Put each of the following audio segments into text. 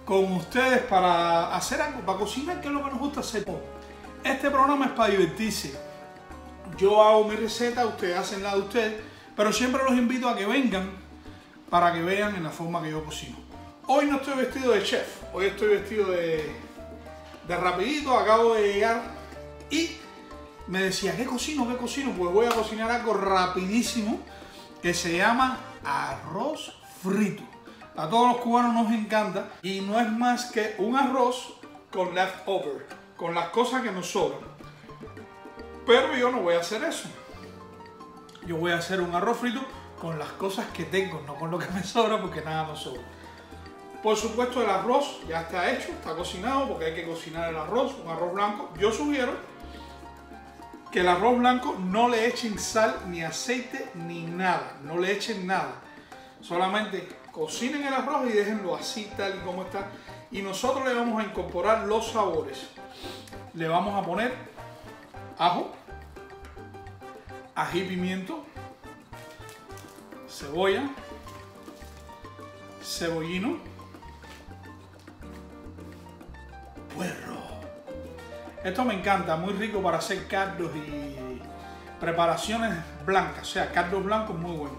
con ustedes para hacer algo, para cocinar, que es lo que nos gusta hacer. Este programa es para divertirse. Yo hago mi receta, ustedes hacen la de ustedes, pero siempre los invito a que vengan para que vean en la forma que yo cocino. Hoy no estoy vestido de chef, hoy estoy vestido de rapidito, acabo de llegar y me decía, ¿qué cocino? ¿Qué cocino? Pues voy a cocinar algo rapidísimo que se llama arroz frito. A todos los cubanos nos encanta y no es más que un arroz con leftover, con las cosas que nos sobran. Pero yo no voy a hacer eso. Yo voy a hacer un arroz frito con las cosas que tengo, no con lo que me sobra, porque nada nos sobra. Por supuesto, el arroz ya está hecho, está cocinado, porque hay que cocinar el arroz, un arroz blanco. Yo sugiero que el arroz blanco no le echen sal, ni aceite, ni nada. No le echen nada. Solamente cocinen el arroz y déjenlo así, tal y como está. Y nosotros le vamos a incorporar los sabores. Le vamos a poner ajo, ají, pimiento, cebolla, cebollino, puerro. Esto me encanta, muy rico para hacer caldos y preparaciones blancas, o sea, caldos blancos muy buenos.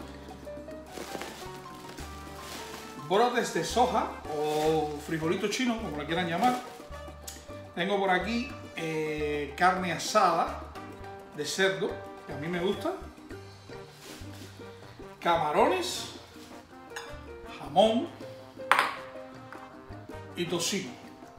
Brotes de soja o frijolito chino, como lo quieran llamar. Tengo por aquí carne asada de cerdo, que a mí me gusta. Camarones, jamón y tocino.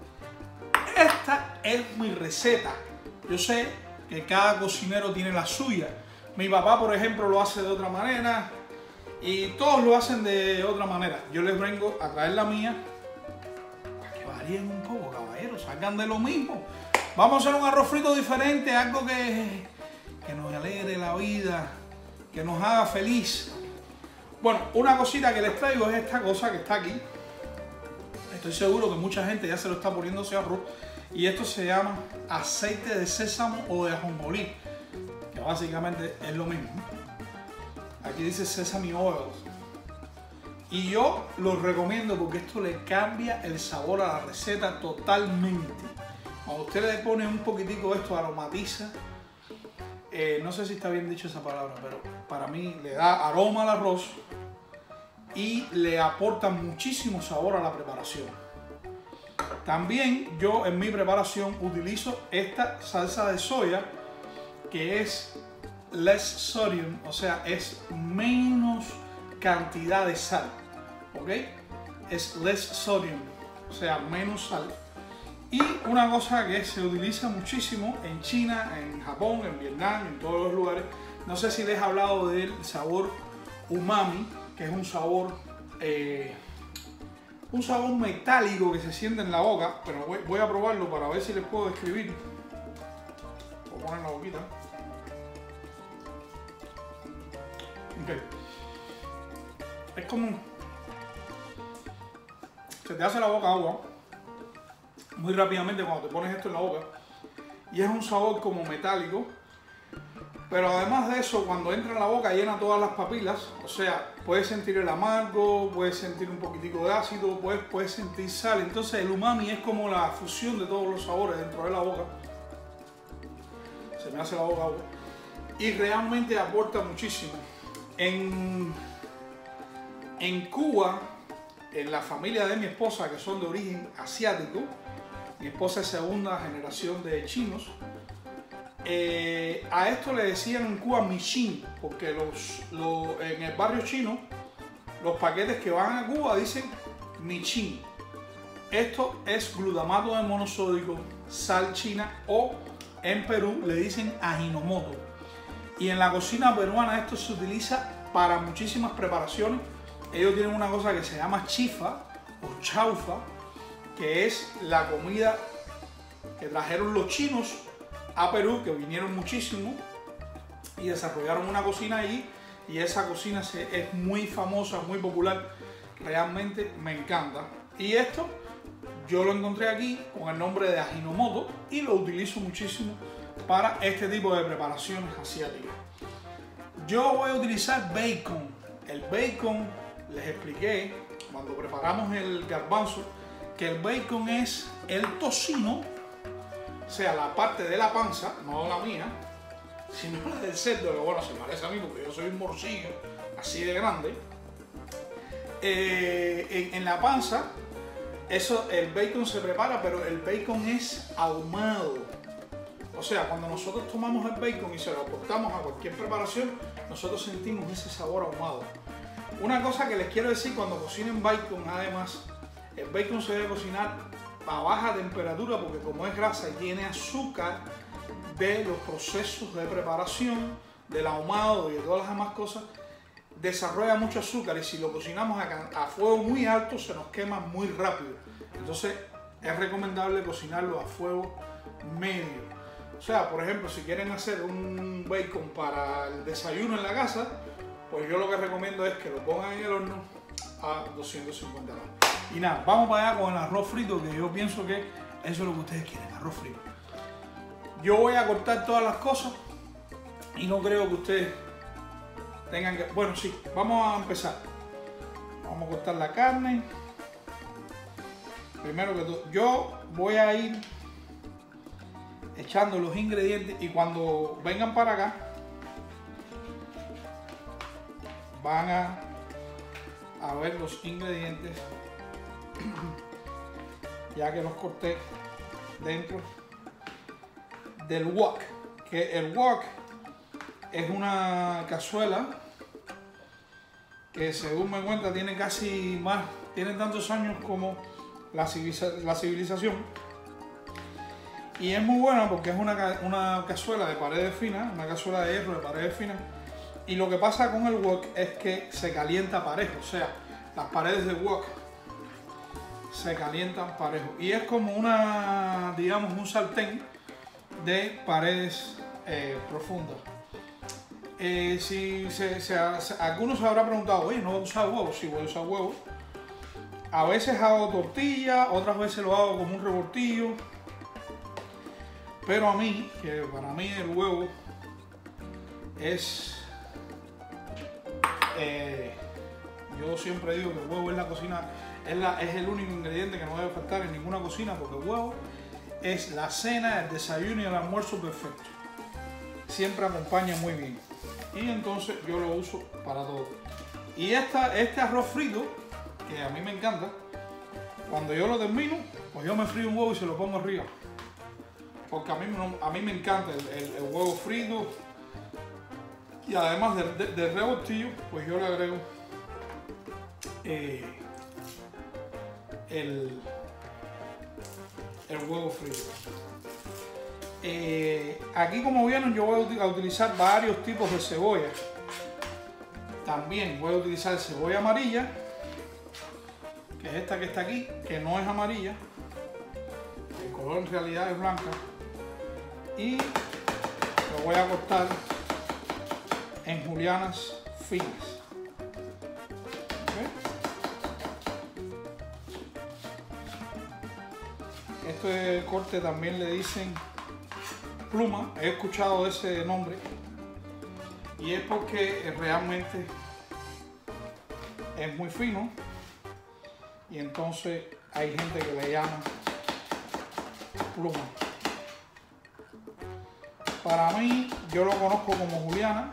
Esta es mi receta. Yo sé que cada cocinero tiene la suya. Mi papá, por ejemplo, lo hace de otra manera y todos lo hacen de otra manera. Yo les vengo a traer la mía para que varíen un poco, caballeros, salgan de lo mismo. Vamos a hacer un arroz frito diferente, algo que nos alegre la vida, que nos haga feliz. Bueno, una cosita que les traigo es esta cosa que está aquí. Estoy seguro que mucha gente ya se lo está poniendo ese arroz. Y esto se llama aceite de sésamo o de ajonjolí, que básicamente es lo mismo. Aquí dice sesame oil. Y yo lo recomiendo porque esto le cambia el sabor a la receta totalmente. Cuando usted le pone un poquitico de esto, aromatiza. No sé si está bien dicho esa palabra, pero para mí le da aroma al arroz y le aporta muchísimo sabor a la preparación. También yo en mi preparación utilizo esta salsa de soya que es less sodium, o sea, es menos cantidad de sal, ¿ok? Es less sodium, o sea, menos sal. Y una cosa que se utiliza muchísimo en China, en Japón, en Vietnam, en todos los lugares. No sé si les he hablado del sabor umami, que es un sabor metálico que se siente en la boca, pero voy a probarlo para ver si les puedo describir. Voy a poner la boquita. Okay. Es como... se te hace la boca agua muy rápidamente cuando te pones esto en la boca. Y es un sabor como metálico. Pero además de eso, cuando entra en la boca llena todas las papilas, o sea, puedes sentir el amargo, puedes sentir un poquitico de ácido, puedes sentir sal. Entonces el umami es como la fusión de todos los sabores dentro de la boca. Se me hace la boca agua. Y realmente aporta muchísimo. En Cuba, en la familia de mi esposa, que son de origen asiático, mi esposa es segunda generación de chinos, a esto le decían en Cuba michin, porque en el barrio chino los paquetes que van a Cuba dicen michin. Esto es glutamato de monosódico, sal china, o en Perú le dicen ajinomoto. Y en la cocina peruana esto se utiliza para muchísimas preparaciones. Ellos tienen una cosa que se llama chifa o chaufa, que es la comida que trajeron los chinos a Perú, que vinieron muchísimo y desarrollaron una cocina allí, y esa cocina es muy famosa, muy popular, realmente me encanta. Y esto yo lo encontré aquí con el nombre de ajinomoto y lo utilizo muchísimo para este tipo de preparaciones asiáticas. Yo voy a utilizar bacon. El bacon, les expliqué cuando preparamos el garbanzo, que el bacon es el tocino, o sea, la parte de la panza, no la mía, sino la del cerdo, que bueno, se parece a mí porque yo soy un morcillo así de grande. En la panza, el bacon se prepara, pero el bacon es ahumado. O sea, cuando nosotros tomamos el bacon y se lo aportamos a cualquier preparación, nosotros sentimos ese sabor ahumado. Una cosa que les quiero decir, cuando cocinen bacon, además, el bacon se debe cocinar a baja temperatura porque como es grasa y tiene azúcar de los procesos de preparación, del ahumado y de todas las demás cosas, desarrolla mucho azúcar y si lo cocinamos a fuego muy alto se nos quema muy rápido. Entonces es recomendable cocinarlo a fuego medio. O sea, por ejemplo, si quieren hacer un bacon para el desayuno en la casa, pues yo lo que recomiendo es que lo pongan en el horno a 250 grados. Y nada, vamos para allá con el arroz frito, que yo pienso que eso es lo que ustedes quieren, arroz frito. Yo voy a cortar todas las cosas y no creo que ustedes tengan que... Bueno, sí, vamos a empezar. Vamos a cortar la carne. Primero que todo, yo voy a ir echando los ingredientes y cuando vengan para acá van a ver los ingredientes ya que los corté dentro del wok, que el wok es una cazuela que según me cuenta tiene casi más, tiene tantos años como la civilización. Y es muy buena porque es una cazuela de paredes finas, una cazuela de hierro de paredes finas. Y lo que pasa con el wok es que se calienta parejo, o sea, las paredes del wok se calientan parejo. Y es como una, digamos, un sartén de paredes profundas. Algunos se habrán preguntado, oye, ¿no voy a usar huevo? Sí, voy a usar huevo. A veces hago tortilla, otras veces lo hago como un revoltillo. Pero a mí, que para mí el huevo es... yo siempre digo que el huevo en la cocina es el único ingrediente que no debe faltar en ninguna cocina, porque el huevo es la cena, el desayuno y el almuerzo perfecto. Siempre acompaña muy bien. Y entonces yo lo uso para todo. Y este arroz frito, que a mí me encanta, cuando yo lo termino, pues yo me frío un huevo y se lo pongo arriba. Porque a mí me encanta el huevo frito. Y además del revoltillo, pues yo le agrego el huevo frito. Aquí, como vieron, yo voy a utilizar varios tipos de cebolla. También voy a utilizar cebolla amarilla, que es esta que está aquí, que no es amarilla. El color en realidad es blanca. Y lo voy a cortar en julianas finas. ¿Okay? Este corte también le dicen pluma, he escuchado ese nombre y es porque realmente es muy fino y entonces hay gente que le llama pluma. Para mí, yo lo conozco como juliana,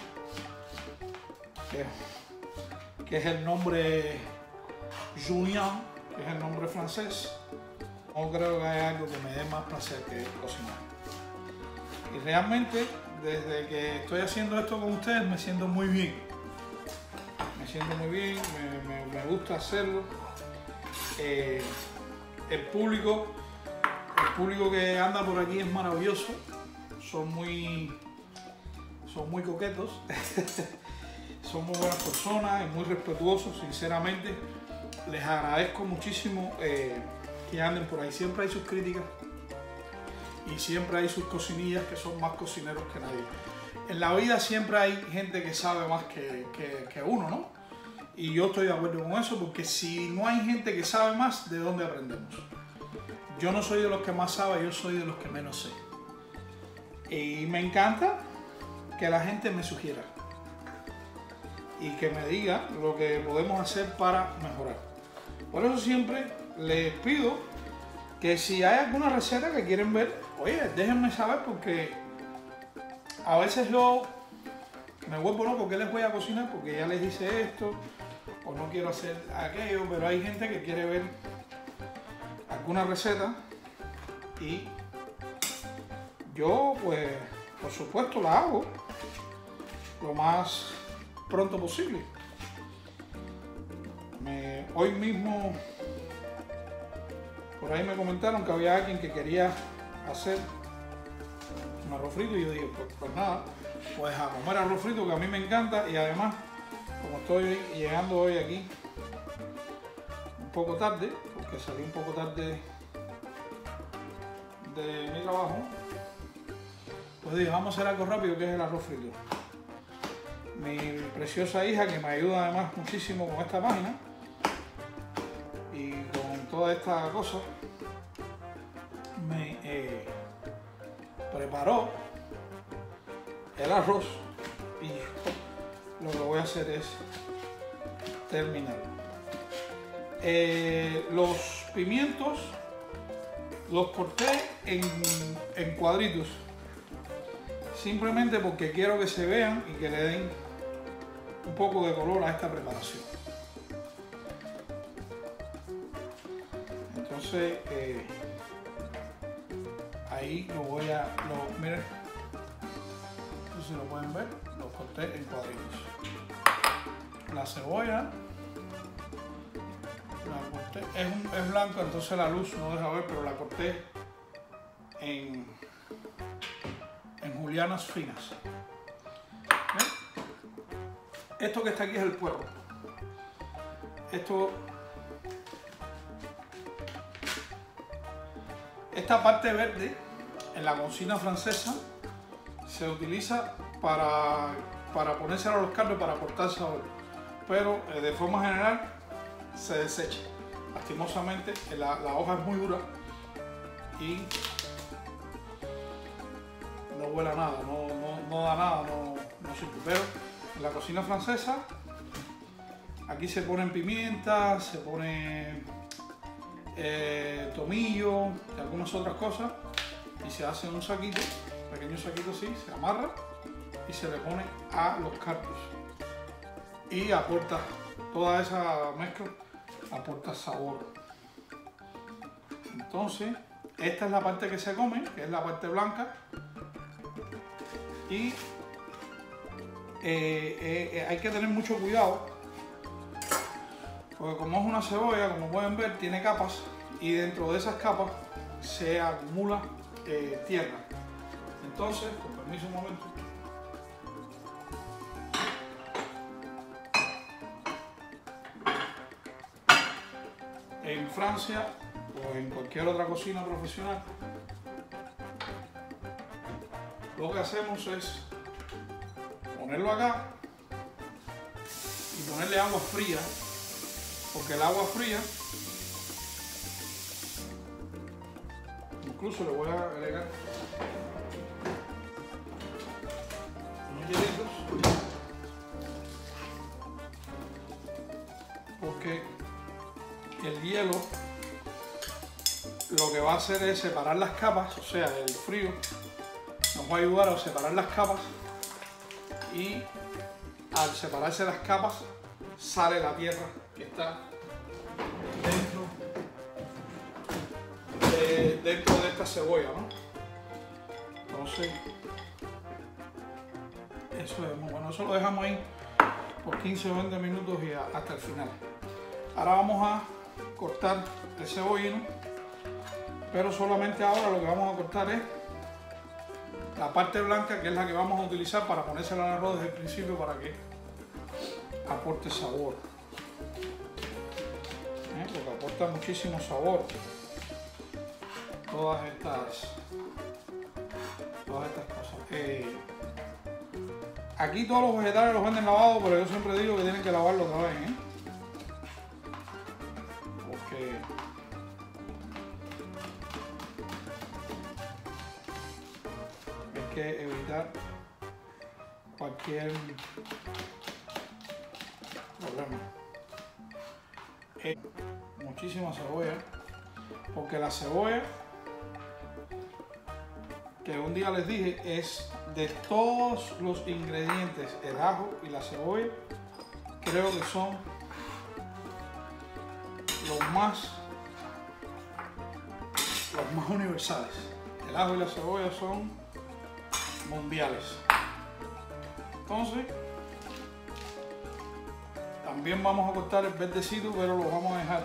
que es el nombre Julien, que es el nombre francés. No creo que haya algo que me dé más placer que cocinar. Y realmente, desde que estoy haciendo esto con ustedes, me siento muy bien. Me siento muy bien, me gusta hacerlo. El público que anda por aquí es maravilloso. Son muy coquetos. Son muy buenas personas y muy respetuosos, sinceramente. Les agradezco muchísimo que anden por ahí. Siempre hay sus críticas y siempre hay sus cocinillas que son más cocineros que nadie. En la vida siempre hay gente que sabe más que uno, ¿no? Y yo estoy de acuerdo con eso, porque si no hay gente que sabe más, ¿de dónde aprendemos? Yo no soy de los que más sabe, yo soy de los que menos sé. Y me encanta que la gente me sugiera y que me diga lo que podemos hacer para mejorar. Por eso siempre les pido que si hay alguna receta que quieren ver, oye, déjenme saber, porque a veces yo me vuelvo loco que les voy a cocinar porque ya les hice esto o no quiero hacer aquello, pero hay gente que quiere ver alguna receta y yo pues por supuesto la hago lo más pronto posible. Hoy mismo por ahí me comentaron que había alguien que quería hacer un arroz frito y yo dije, pues nada, pues a comer arroz frito, que a mí me encanta. Y además, como estoy llegando hoy aquí un poco tarde, porque salí un poco tarde de mi trabajo, pues dije, vamos a hacer algo rápido, que es el arroz frito. Mi preciosa hija, que me ayuda además muchísimo con esta página y con toda esta cosa, me preparó el arroz y lo que voy a hacer es terminar. Los pimientos los corté en cuadritos, simplemente porque quiero que se vean y que le den un poco de color a esta preparación. Entonces ahí lo voy a, miren, no sé si lo pueden ver, lo corté en cuadritos. La cebolla la corté, es blanca, entonces la luz no deja ver, pero la corté en julianas finas. ¿Ven? Esto que está aquí es el puerro. Esta parte verde en la cocina francesa se utiliza para ponérselo a los caldos, para aportar sabor, pero de forma general se desecha. Lastimosamente la hoja es muy dura y no huele a nada, no da nada, no sirve. Pero en la cocina francesa aquí se ponen pimientas, se pone tomillo y algunas otras cosas, y se hace un saquito, pequeño saquito así, se amarra y se le pone a los caldos y aporta toda esa mezcla, aporta sabor. Entonces esta es la parte que se come, que es la parte blanca, y hay que tener mucho cuidado porque como es una cebolla, como pueden ver, tiene capas y dentro de esas capas se acumula tierra. Entonces, con permiso un momento. En Francia o en cualquier otra cocina profesional, lo que hacemos es ponerlo acá y ponerle agua fría, porque el agua fría, incluso le voy a agregar unos hielitos, porque el hielo lo que va a hacer es separar las capas, o sea, el frío nos va a ayudar a separar las capas, y al separarse las capas sale la tierra que está dentro de esta cebolla, ¿no? Entonces eso es muy bueno. Eso lo dejamos ahí por 15 o 20 minutos y hasta el final. Ahora vamos a cortar el cebollino, pero solamente ahora lo que vamos a cortar es la parte blanca, que es la que vamos a utilizar para ponérsela al arroz desde el principio para que aporte sabor. Porque aporta muchísimo sabor todas estas cosas. Aquí todos los vegetales los venden lavados, pero yo siempre digo que tienen que lavarlo otra vez, porque hay que evitar cualquier problema. muchísima cebolla, porque la cebolla, que un día les dije, es de todos los ingredientes, el ajo y la cebolla, creo que son los más universales. El ajo y la cebolla son mundiales. Entonces, también vamos a cortar el verdecito, pero lo vamos a dejar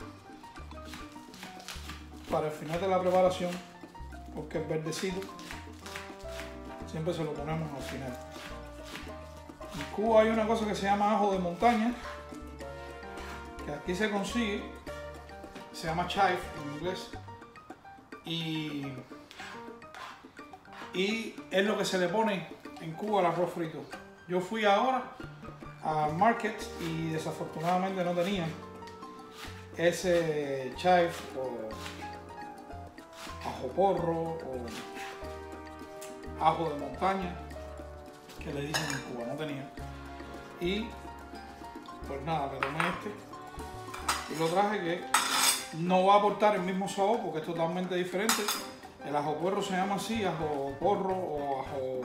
para el final de la preparación, porque el verdecito siempre se lo ponemos al final. En Cuba hay una cosa que se llama ajo de montaña, que aquí se consigue, se llama chive en inglés, y es lo que se le pone en Cuba al arroz frito. Yo fui ahora al market y desafortunadamente no tenía ese chive o ajo porro o ajo de montaña que le dicen en Cuba, no tenía. Y pues nada, me tomé este y lo traje, que no va a aportar el mismo sabor porque es totalmente diferente. El ajo porro se llama así, ajo porro o ajo,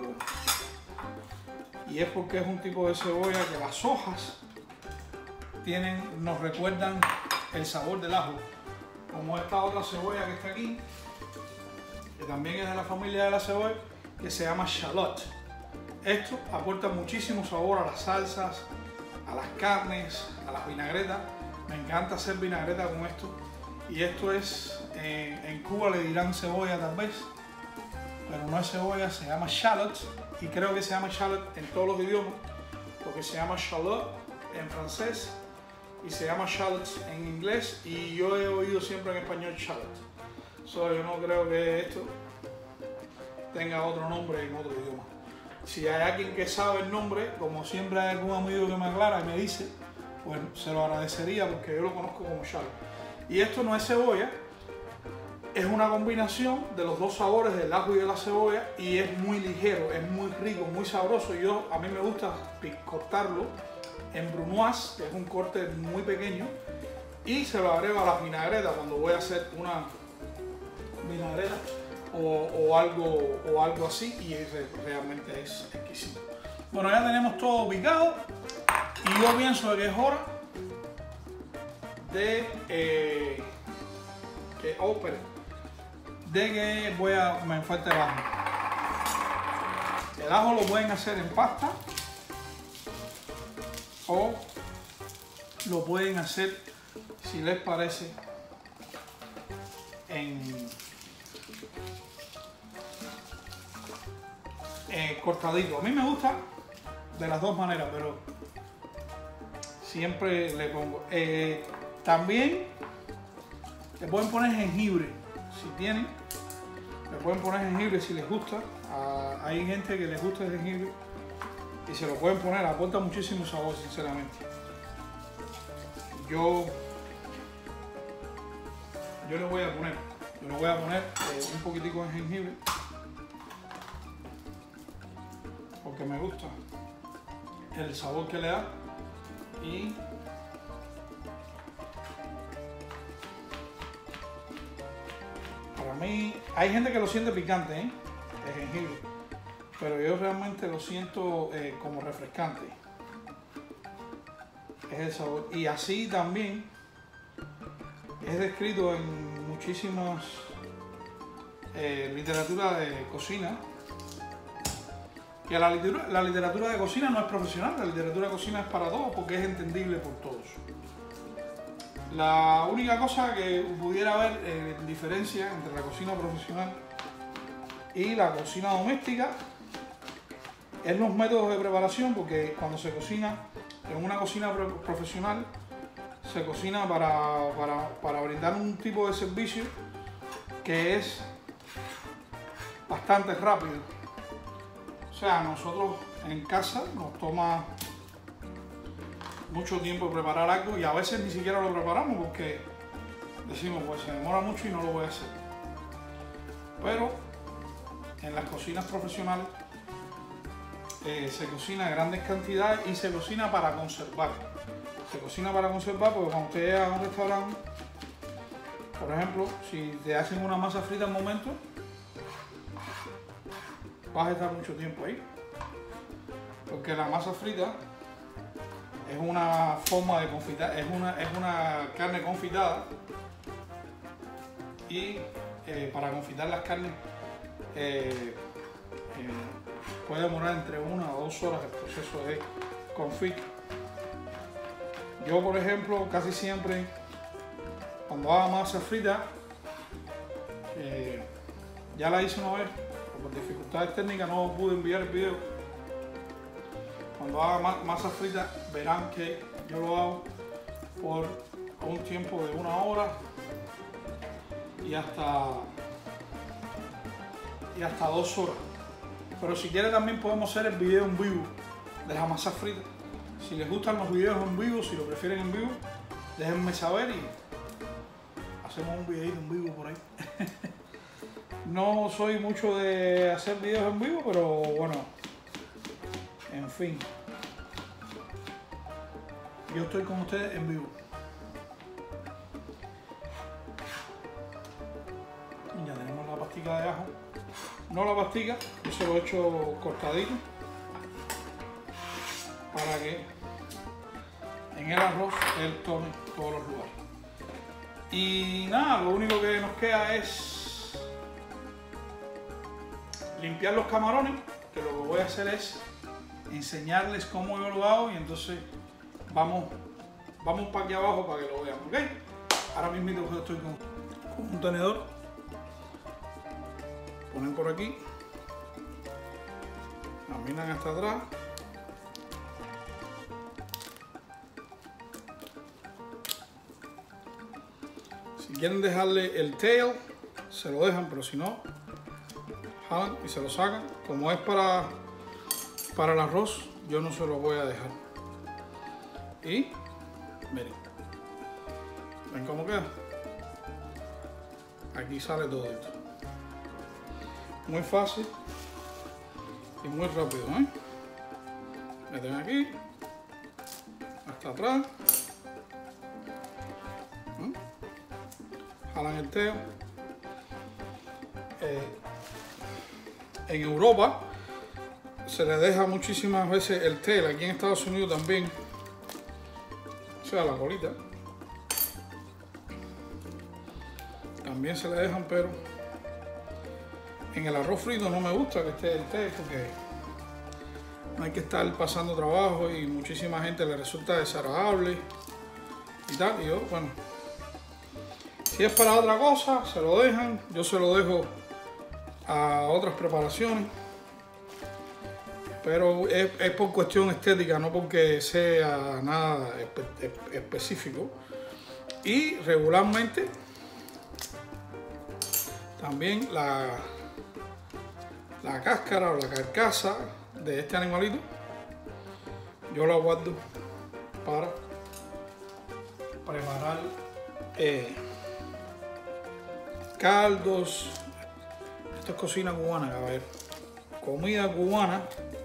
y es porque es un tipo de cebolla que las hojas nos recuerdan el sabor del ajo, como esta otra cebolla que está aquí, que también es de la familia de la cebolla, que se llama shallot. Esto aporta muchísimo sabor a las salsas, a las carnes, a las vinagretas. Me encanta hacer vinagreta con esto. Y esto es, en Cuba le dirán cebolla tal vez, pero no es cebolla, se llama shallot. Y creo que se llama shallot en todos los idiomas, porque se llama shallot en francés y se llama shallot en inglés, y yo he oído siempre en español shallot. Yo no creo que esto tenga otro nombre en otro idioma. Si hay alguien que sabe el nombre, como siempre hay algún amigo que me aclara y me dice, pues se lo agradecería, porque yo lo conozco como shallot. Y esto no es cebolla, es una combinación de los dos sabores del ajo y de la cebolla, y es muy ligero, es muy rico, muy sabroso. A mí me gusta cortarlo en brunoise, que es un corte muy pequeño, y se lo agrego a las vinagretas cuando voy a hacer una vinagreta o algo así, y realmente es exquisito. Bueno, ya tenemos todo picado y yo pienso que es hora de que me falta el ajo. El ajo lo pueden hacer en pasta o lo pueden hacer, si les parece, cortadito. A mí me gusta de las dos maneras, pero siempre le pongo. También le pueden poner jengibre, si tienen. Le pueden poner jengibre si les gusta. Hay gente que les gusta el jengibre y se lo pueden poner, aporta muchísimo sabor, sinceramente. Yo le voy a poner un poquitico de jengibre, porque me gusta el sabor que le da. Y para mí, hay gente que lo siente picante, el jengibre, pero yo realmente lo siento como refrescante. Es el sabor. Y así también es descrito en muchísimas literatura de cocina, que la literatura de cocina no es profesional, la literatura de cocina es para todos, porque es entendible por todos. La única cosa que pudiera haber diferencia entre la cocina profesional y la cocina doméstica es los métodos de preparación, porque cuando se cocina en una cocina profesional se cocina para brindar un tipo de servicio que es bastante rápido. O sea, nosotros en casa nos toma mucho tiempo preparar algo y a veces ni siquiera lo preparamos porque decimos, pues se demora mucho y no lo voy a hacer. Pero en las cocinas profesionales se cocina en grandes cantidades y se cocina para conservar. Se cocina para conservar porque cuando usted llega a un restaurante Por ejemplo, si te hacen una masa frita al momento, vas a estar mucho tiempo ahí. Porque la masa frita es una forma de confitar, es una carne confitada. Y para confitar las carnes puede demorar entre 1 o 2 horas el proceso de confit. Yo, por ejemplo, casi siempre cuando hago masa frita, ya la hice una vez, por dificultades técnicas no pude enviar el video. Cuando haga masa frita verán que yo lo hago por un tiempo de 1 hora y hasta 2 horas. Pero si quieren también podemos hacer el video en vivo de la masa frita. Si les gustan los videos en vivo, si lo prefieren en vivo, déjenme saber y hacemos un videito en vivo por ahí. No soy mucho de hacer videos en vivo, pero bueno, en fin, yo estoy con ustedes en vivo. Ya tenemos la pastica de ajo. No la pastica, yo se lo he hecho cortadito para que en el arroz él tome todos los lugares. Y nada, lo único que nos queda es limpiar los camarones, que lo que voy a hacer es enseñarles cómo yo lo hago y entonces vamos para aquí abajo para que lo vean, ¿ok? Ahora mismo estoy con un tenedor, ponen por aquí, caminan hasta atrás, si quieren dejarle el tail se lo dejan, pero si no, jalan y se lo sacan. Como es para el arroz, yo no se lo voy a dejar. Y miren, ven cómo queda. Aquí sale todo esto. Muy fácil y muy rápido, ¿eh? Meten aquí, hasta atrás, jalan el tail. En Europa se le deja muchísimas veces el tail, aquí en Estados Unidos también, o sea, la colita también se le dejan, pero en el arroz frito no me gusta que esté el tail porque no hay que estar pasando trabajo y muchísima gente le resulta desagradable y tal. Y yo, bueno, si es para otra cosa se lo dejan, yo se lo dejo a otras preparaciones, pero es por cuestión estética, no porque sea nada específico. Y regularmente también la cáscara o la carcasa de este animalito yo la guardo para preparar caldos. Esto es cocina cubana, caballero. Comida cubana.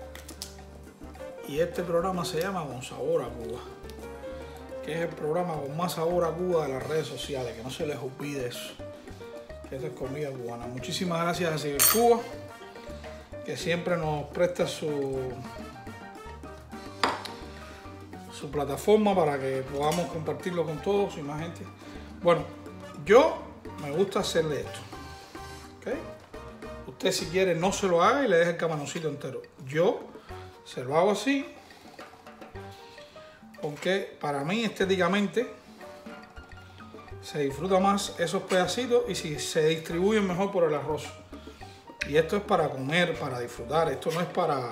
Y este programa se llama Con Sabor a Cuba, que es el programa con más sabor a Cuba de las redes sociales. Que no se les olvide eso. Esto es comida cubana. Muchísimas gracias a Ciber Cuba, que siempre nos presta su plataforma para que podamos compartirlo con todos y más gente. Bueno, yo me gusta hacerle esto. ¿Okay? Usted si quiere no se lo haga y le deja el camaroncito entero. Yo se lo hago así porque para mí estéticamente se disfruta más esos pedacitos y si se distribuyen mejor por el arroz. Y esto es para comer, para disfrutar. Esto no es para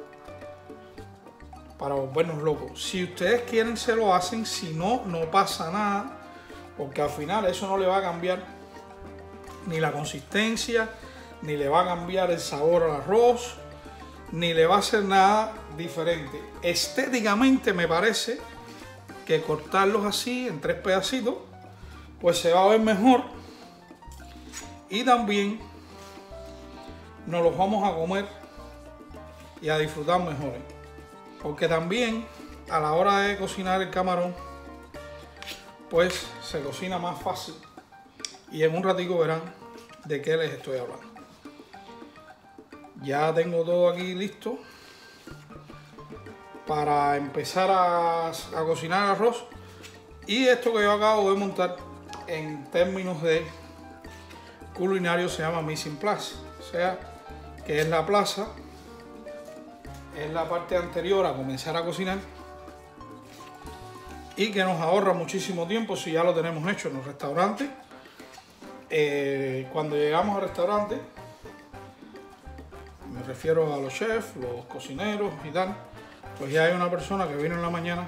volvernos locos. Si ustedes quieren se lo hacen, si no, no pasa nada, porque al final eso no le va a cambiar ni la consistencia, ni le va a cambiar el sabor al arroz, ni le va a hacer nada diferente. Estéticamente me parece que cortarlos así en 3 pedacitos pues se va a ver mejor y también nos los vamos a comer y a disfrutar mejor, porque también a la hora de cocinar el camarón pues se cocina más fácil y en un ratico verán de qué les estoy hablando. Ya tengo todo aquí listo para empezar a cocinar arroz, y esto que yo acabo de montar en términos de culinario se llama mise en place, o sea que es la plaza, es la parte anterior a comenzar a cocinar y que nos ahorra muchísimo tiempo si ya lo tenemos hecho en los restaurantes. Cuando llegamos al restaurante, me refiero a los chefs, los cocineros y tal, pues ya hay una persona que vino en la mañana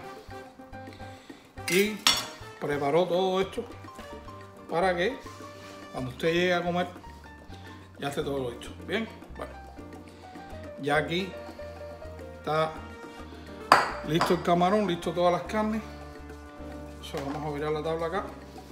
y preparó todo esto para que cuando usted llegue a comer ya esté todo listo. Bien, bueno, ya aquí está listo el camarón, listo todas las carnes. Eso, vamos a virar la tabla acá.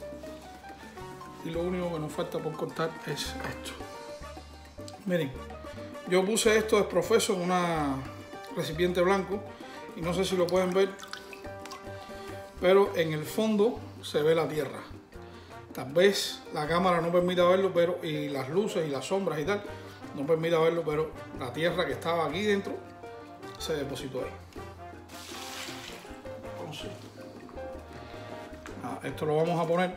Y lo único que nos falta por cortar es esto. Miren, yo puse esto de profeso en una recipiente blanco y no sé si lo pueden ver, pero en el fondo se ve la tierra. Tal vez la cámara no permita verlo, pero y las luces y las sombras y tal no permita verlo, pero la tierra que estaba aquí dentro se depositó ahí. Entonces, esto lo vamos a poner.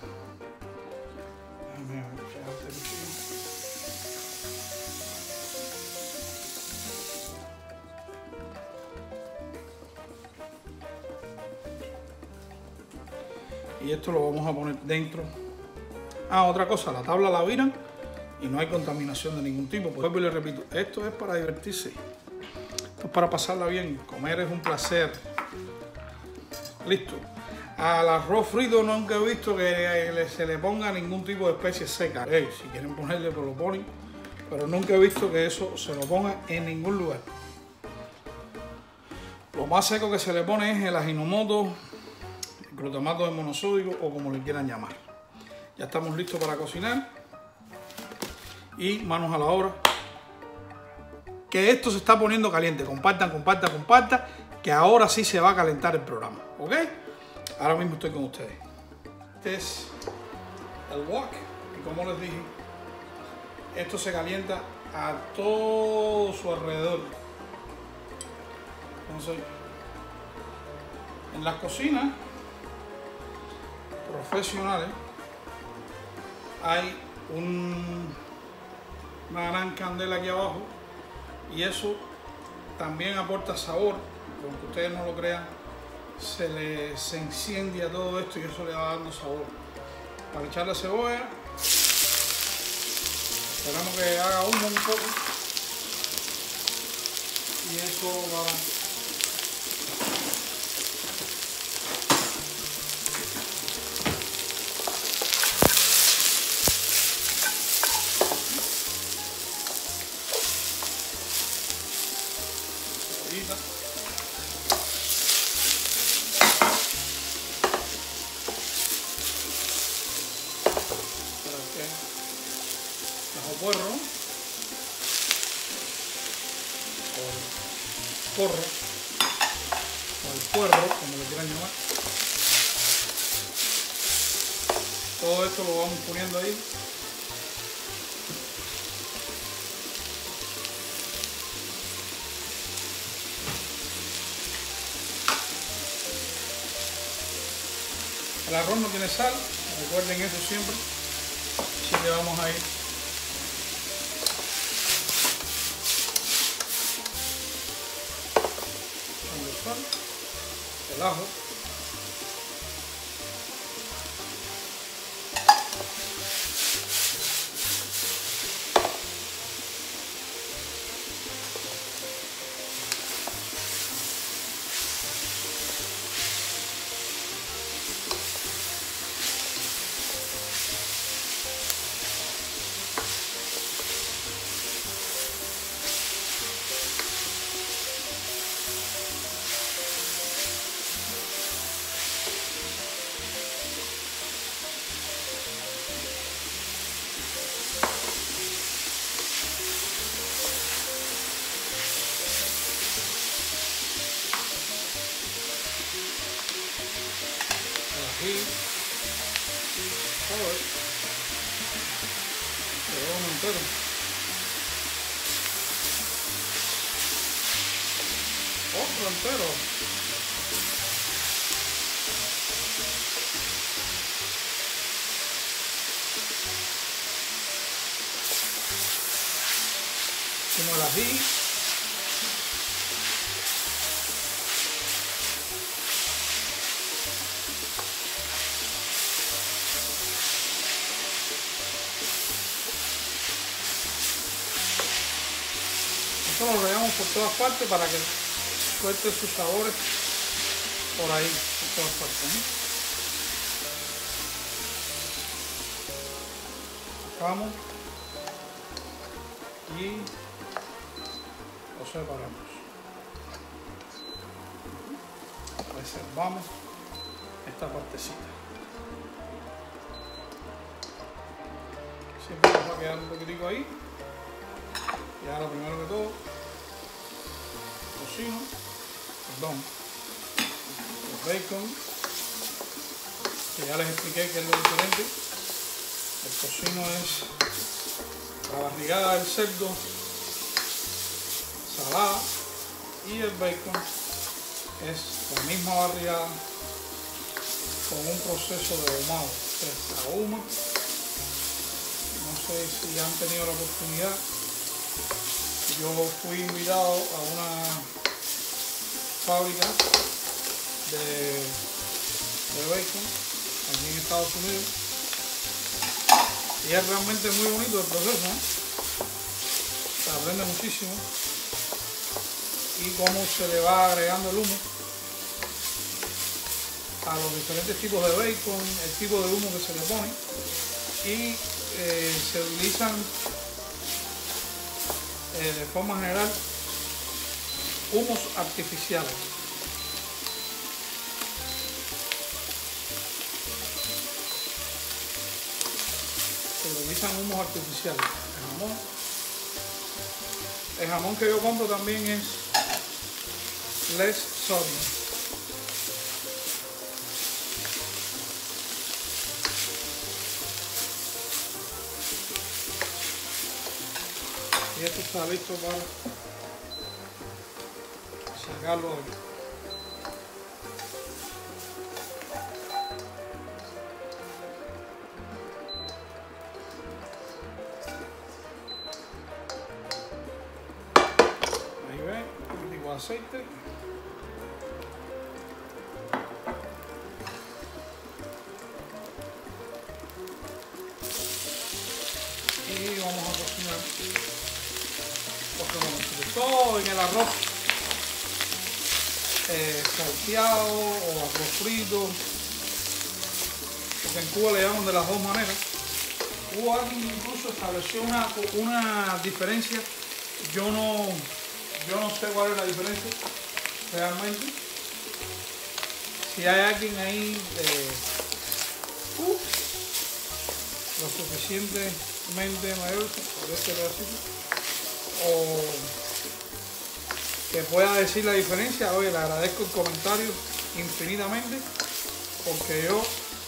Y esto lo vamos a poner dentro. Otra cosa, la tabla la viran y no hay contaminación de ningún tipo. Pues le repito, esto es para divertirse. Esto es para pasarla bien. Comer es un placer. Listo. Al arroz frito nunca he visto que se le ponga ningún tipo de especie seca. Si quieren ponerle, pues lo ponen. Pero nunca he visto que eso se lo ponga en ningún lugar. Lo más seco que se le pone es el ajinomoto, glutamato de monosódico o como le quieran llamar. Ya estamos listos para cocinar y manos a la obra, que esto se está poniendo caliente. Compartan, compartan, compartan, que ahora sí se va a calentar el programa, ¿ok? Ahora mismo estoy con ustedes. Este es el wok y como les dije, esto se calienta a todo su alrededor. Entonces, en las cocinas profesionales hay una gran candela aquí abajo y eso también aporta sabor, aunque ustedes no lo crean, se incendia todo esto y eso le va dando sabor. Para echar la cebolla, esperamos que haga humo un poco y eso va puerro o el puerro, como le quieran llamar. Todo esto lo vamos poniendo ahí. El arroz no tiene sal, recuerden eso siempre. Así que vamos a ir el ajo, entero. Otro entero. Como el ají. Esto lo regamos por todas partes para que suelte sus sabores por ahí, por todas partes, ¿eh? Sacamos y lo separamos. Reservamos esta partecita. Siempre nos va a quedar un poquitico ahí. Y ahora, primero que todo, tocino, perdón, el bacon, que ya les expliqué que es lo diferente. El tocino es la barrigada del cerdo salada y el bacon es la misma barrigada con un proceso de ahumado. Se ahuma. No sé si han tenido la oportunidad. Yo fui invitado a una fábrica de bacon aquí en Estados Unidos y es realmente muy bonito el proceso, ¿eh? Se aprende muchísimo y cómo se le va agregando el humo a los diferentes tipos de bacon, el tipo de humo que se le pone y se utilizan de forma general humos artificiales. Se utilizan humos artificiales. El jamón que yo compro también es less sodium. Y esto está listo para sacarlo hoy. Ahí ven, un poquitico de aceite. Y vamos a cocinar. Todo en el arroz salteado o arroz frito, porque en Cuba le llaman de las dos maneras. Hubo alguien incluso estableció una diferencia. Yo no sé cuál es la diferencia realmente. Si hay alguien ahí lo suficientemente mayor por este pedacito, o que pueda decir la diferencia, oye, le agradezco el comentario infinitamente porque yo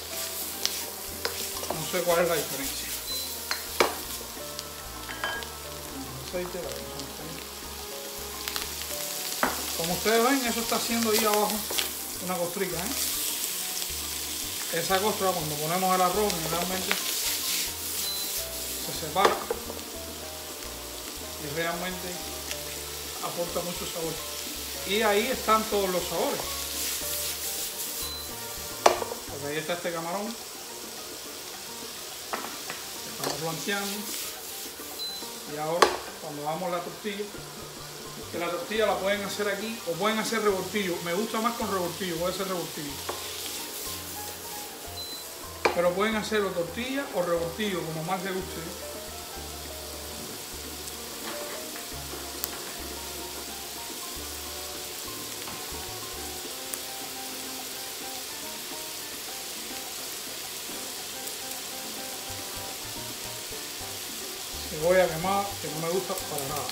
no sé cuál es la diferencia. Aceite, como ustedes ven, eso está haciendo ahí abajo una costrica, Esa costra, cuando ponemos el arroz, generalmente se separa y realmente aporta mucho sabor. Y ahí están todos los sabores. Porque ahí está este camarón. Estamos blanqueando. Y ahora, cuando hagamos la tortilla, que la tortilla la pueden hacer aquí o pueden hacer revoltillo. Me gusta más con revoltillo, puede ser revoltillo. Pero pueden hacerlo tortilla o revoltillo, como más les guste. Cebolla quemada, que no me gusta para nada.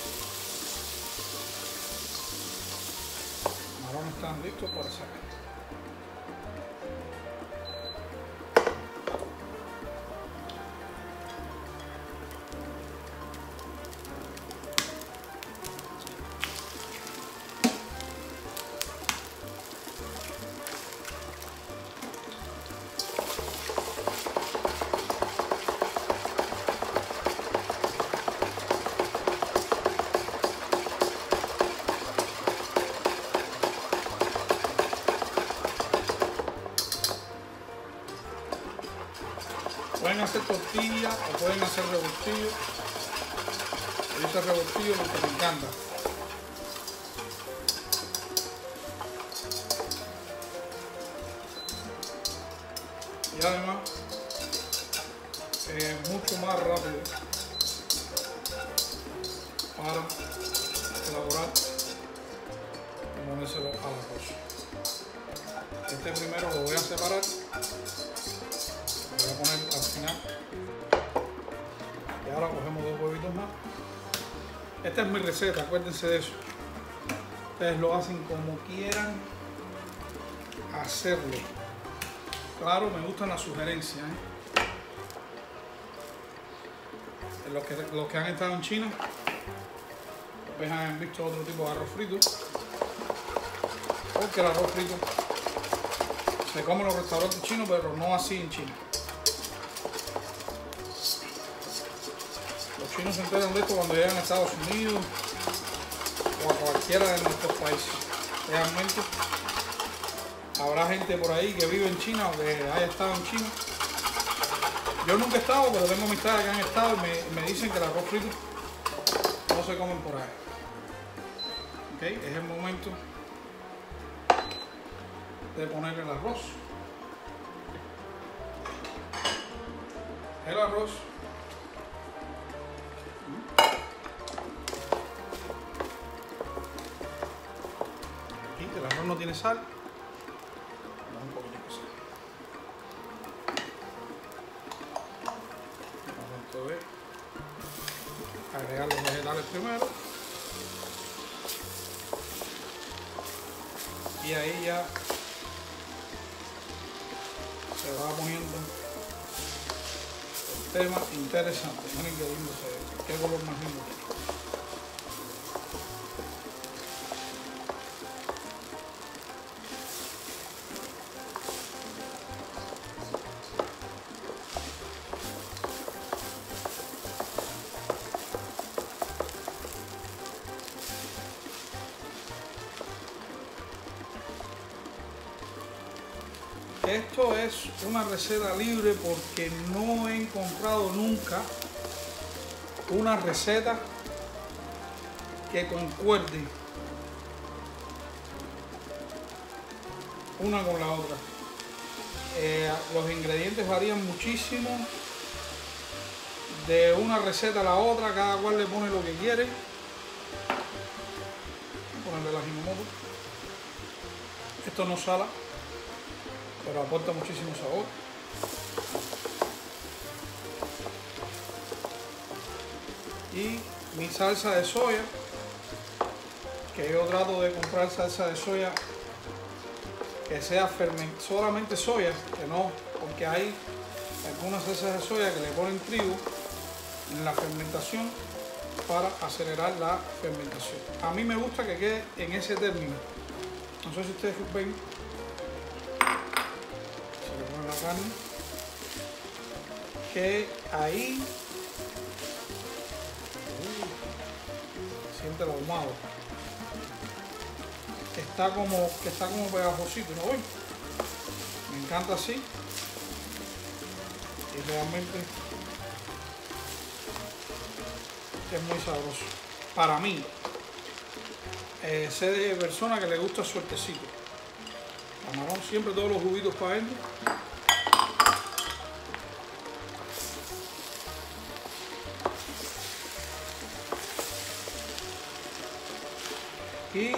Los camarones están listos para sacar. Pueden hacer tortillas o pueden hacer revoltillo. Yo hice revoltillo porque me encanta. Y además es mucho más rápido para elaborar y ponérselo al arroz. Este primero lo voy a separar, lo voy a poner al final y ahora cogemos 2 huevitos más. Esta es mi receta, acuérdense de eso. Ustedes lo hacen como quieran hacerlo. Claro, me gustan las sugerencias, Los que han estado en China, pues han visto otro tipo de arroz frito, porque el arroz frito se come en los restaurantes chinos, pero no así en China. Los chinos se enteran de esto cuando llegan a Estados Unidos o a cualquiera de nuestros países. Realmente habrá gente por ahí que vive en China o que haya estado en China. Yo nunca he estado, pero tengo amistades que han estado y me dicen que el arroz frito no se comen por ahí. Okay, es el momento de poner el arroz. El arroz. Aquí el arroz no tiene sal. Un poquito de sal. Vamos a agregar los vegetales primero. Y ahí ya se va poniendo el tema interesante. Miren qué lindo se ve, qué color más lindo. Esto es una receta libre porque no he encontrado nunca una receta que concuerde una con la otra. Los ingredientes varían muchísimo de una receta a la otra, cada cual le pone lo que quiere. Ponerle la ajinomoto. Esto no sala, pero aporta muchísimo sabor. Y mi salsa de soya, que yo trato de comprar salsa de soya que sea solamente soya, que no, porque hay algunas salsas de soya que le ponen trigo en la fermentación para acelerar la fermentación. A mí me gusta que quede en ese término. No sé si ustedes ven. La carne, que ahí siente el ahumado, está como pegajosito, ¿no ven? Me encanta así y realmente es muy sabroso para mí. Sé de personas que le gusta suertecito, camarón, siempre todos los juguitos para adentro. Y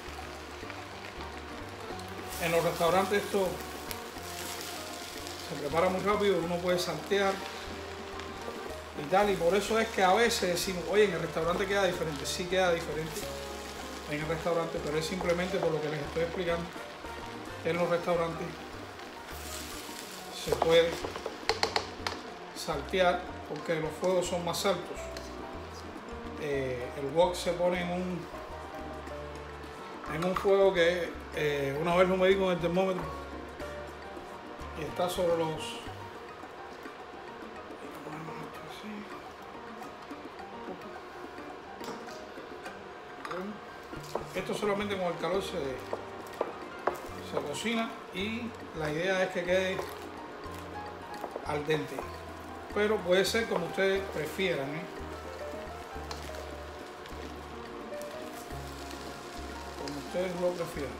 en los restaurantes esto se prepara muy rápido, uno puede saltear y tal, y por eso es que a veces decimos, oye, en el restaurante queda diferente. Sí queda diferente en el restaurante, pero es simplemente por lo que les estoy explicando. En los restaurantes se puede saltear porque los fuegos son más altos. El wok se pone en un fuego que una vez lo medí con el termómetro y está sobre los... Esto solamente con el calor se cocina y la idea es que quede al dente. pero puede ser como ustedes prefieran, como ustedes lo prefieran.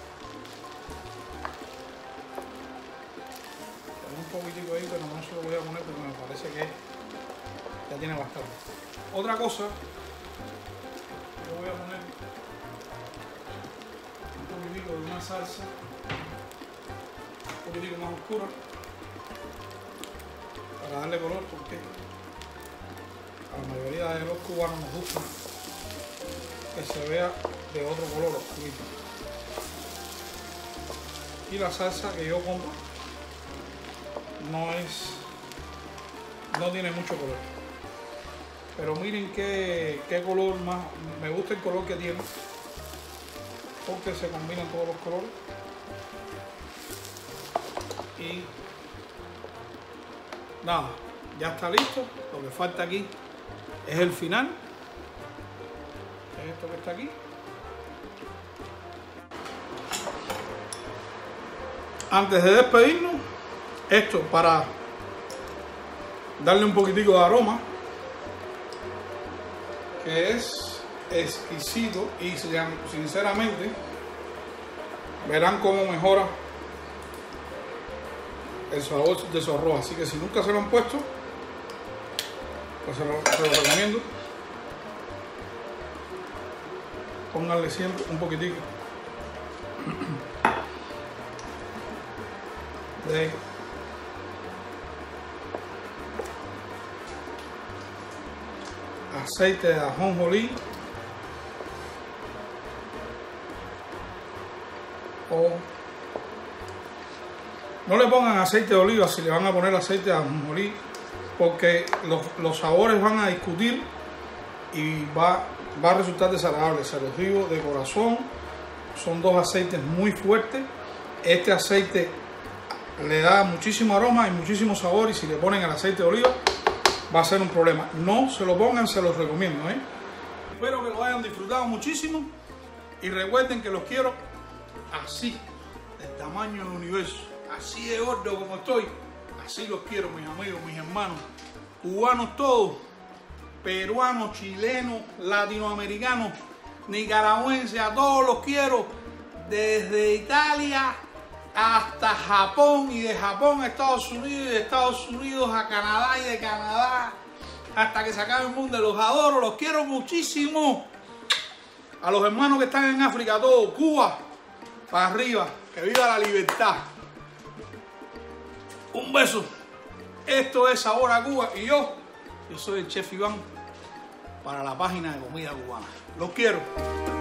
Tengo un poquitico ahí, pero no se lo voy a poner porque me parece que ya tiene bastante. Otra cosa, yo voy a poner un poquitico de una salsa un poquitico más oscura para darle color, porque a la mayoría de los cubanos nos gusta que se vea de otro color oscurito. Y la salsa que yo compro no tiene mucho color, pero miren qué color más, me gusta el color que tiene porque se combinan todos los colores. Y nada, ya está listo. Lo que falta aquí es el final, es esto que está aquí. Antes de despedirnos, esto para darle un poquitico de aroma, que es exquisito, y sinceramente verán cómo mejora el sabor de su arroz. Así que si nunca se lo han puesto, pues se lo recomiendo. Pónganle siempre un poquitico de aceite de ajonjolí o no le pongan aceite de oliva si le van a poner aceite de ajonjolí, porque los sabores van a discutir y va a resultar desagradable. Se los digo de corazón, son dos aceites muy fuertes. Este aceite le da muchísimo aroma y muchísimo sabor, y si le ponen el aceite de oliva va a ser un problema. No se lo pongan, se los recomiendo, Espero que lo hayan disfrutado muchísimo y recuerden que los quiero así, del tamaño del universo, así de gordo como estoy. Así los quiero, mis amigos, mis hermanos, cubanos todos, peruanos, chilenos, latinoamericanos, nicaragüenses, a todos los quiero, desde Italia hasta Japón, y de Japón a Estados Unidos, y de Estados Unidos a Canadá, y de Canadá hasta que se acabe el mundo. Los adoro, los quiero muchísimo. A los hermanos que están en África, todos, Cuba para arriba, que viva la libertad. Un beso. Esto es Sabor a Cuba, y yo soy el chef Iván para la página de comida cubana. Los quiero.